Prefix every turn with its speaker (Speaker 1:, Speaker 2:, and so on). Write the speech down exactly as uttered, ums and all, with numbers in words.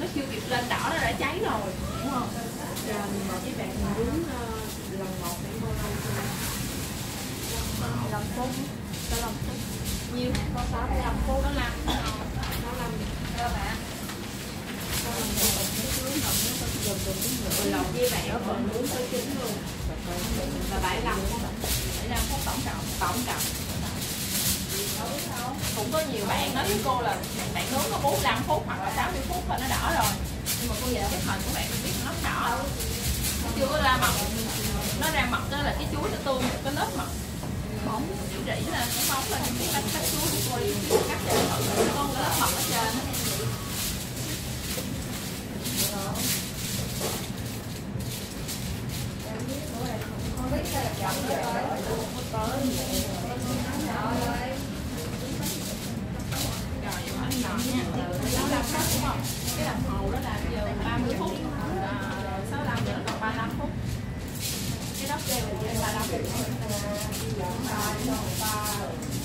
Speaker 1: nó chưa kịp lên đỏ nó đã cháy rồi, đúng không?
Speaker 2: Rồi mà cái bạn nướng lần một để bao lâu thôi?
Speaker 1: mười lăm phút, có năm phút. Nhiêu?
Speaker 2: Có sáu mươi lăm phút.
Speaker 1: Có năm.
Speaker 2: Có năm.
Speaker 1: Các bạn.
Speaker 2: Rồi lọc với bạn nó còn nướng tới chín luôn. Là bảy mươi lăm phút.
Speaker 1: bảy mươi lăm phút tổng cộng, tổng cộng. Cũng có nhiều bạn nói với cô là bạn nướng có bốn mươi lăm phút hoặc là sáu mươi phút là nó đỏ rồi. Nhưng mà cô về cái hình của bạn mình biết nó đỏ. Nó chưa có ra mật. Nó ra mật đó là cái chuối nó tươi một cái lớp mật bóng rỉ rỉ lên, nó bóng lên cái bánh cắt chuối của cô đi cắt cho nó có một lớp mật ở trên. Cái đồng hồ đó là giờ ba mươi phút, sáu mươi lăm nữa còn ba mươi lăm phút. Cái đó kêu là ba mươi lăm phút.